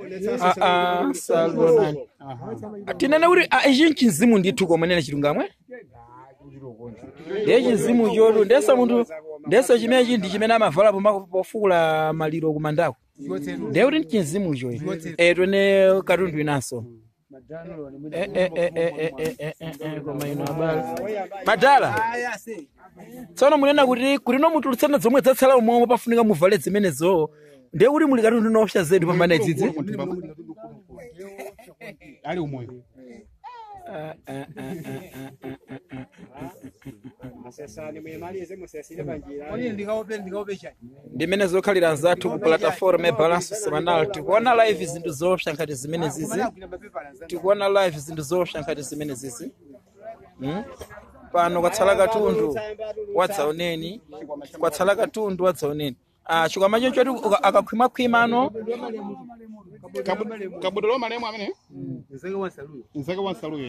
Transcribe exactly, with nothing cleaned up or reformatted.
Ah ah salona. Tinene uri ichi chizimu ndithu komanena chilungamwe. Ndiye chizimu chotu ndesa munthu ndesa chimene chi ndi chimene amavala pofukula maliro kumandako. Ndiye uri chizimu cho. Eh twene katundu inanso. Eh eh eh eh eh eh koma ino abala. Madala. Tsono munena kuti kuti no mutulutsana zomwe zatsala umwe pafunika muvale zimenezo. Ndiye uri muli katundu noopsa zedu pamana idzidzi. Ali umoyo. Ndimene zokhalira zathu ku platform e balance semanal tikuona live zinthu zoopsa ngati zimene zizi tikuona live zinthu zoopsa ngati zimene zizi hmm? Pano kwatsala katundu wadzaoneni kwatsala katundu wadzaoneni ah chikama cho choti akakhwima khwima ano kabudolo malemu amene nzake wansaluyo nzake wansaluyo